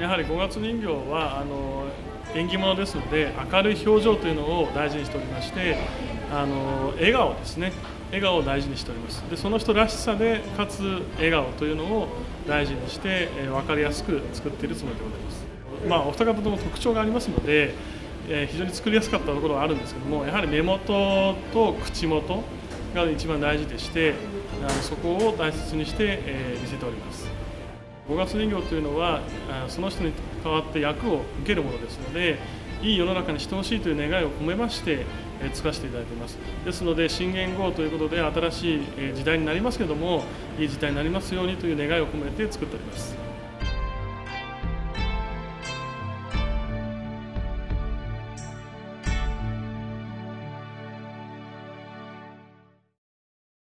やはり五月人形は縁起物ですので、明るい表情というのを大事にしておりまして、笑顔ですね、笑顔を大事にしております。でその人らしさでかつ笑顔というのを大事にして、分かりやすく作っているつもりでございます。お二方とも特徴がありますので、非常に作りやすかったところはあるんですけども、やはり目元と口元が一番大事でして、そこを大切にして、見せております。五月人形というのはその人に代わって役を受けるものですので、いい世の中にしてほしいという願いを込めまして作らせていただいています。ですので新元号ということで新しい時代になりますけども、いい時代になりますようにという願いを込めて作っております。